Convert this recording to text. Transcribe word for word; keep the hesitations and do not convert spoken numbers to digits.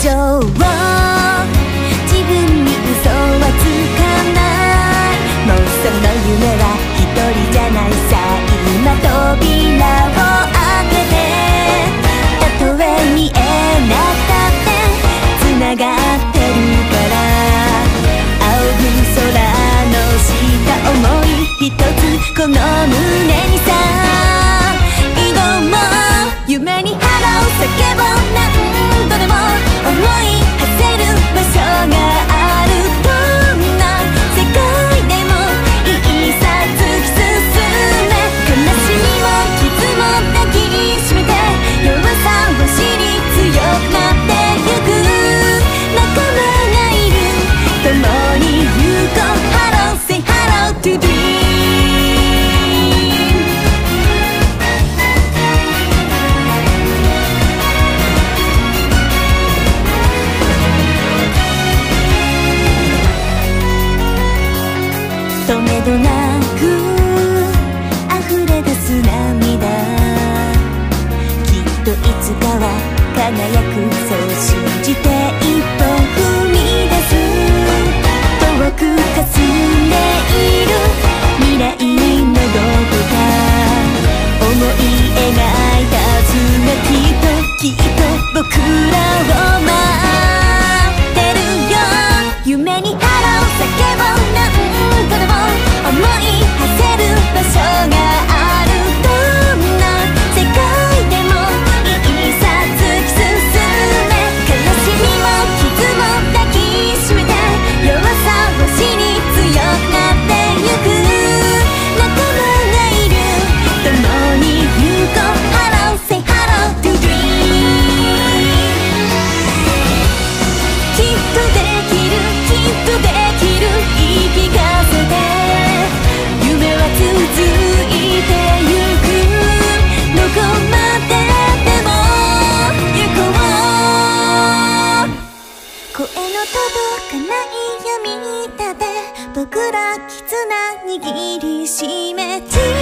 しょう。自分に嘘はつかない。もうその夢は一人じゃないさ。今扉を開けて、たとえ見えなかったってつながってるから。仰ぐ空の下思い一つこの胸にさ。挑もう夢に腹を叫ぼう。何度でも思い馳せる場所がある。どんな世界でもいいさ突き進め。悲しみを傷も抱きしめて、弱さを知り強くなってゆく仲間がいる。共に行こう Hello say hello to dream。とめどなく溢れ出す涙、きっといつかは輝く。そう信じて一歩踏み出す。遠く霞んでいる未来のどこか、思い描いた図がきっときっと僕らを待ってるよ。夢に腹を叫ぼう。何度でも思い馳せる場所がある。どんな世界でもいいさ突き進め。悲しみも傷も抱きしめて、弱さを知り強くなってゆく仲間がいる。共に行こう Hello say hello to dream。 きっとできるきっとできる言い聞かせて、夢は続いてゆく。どこまででも行こう。声の届かない闇だで僕ら絆握りしめて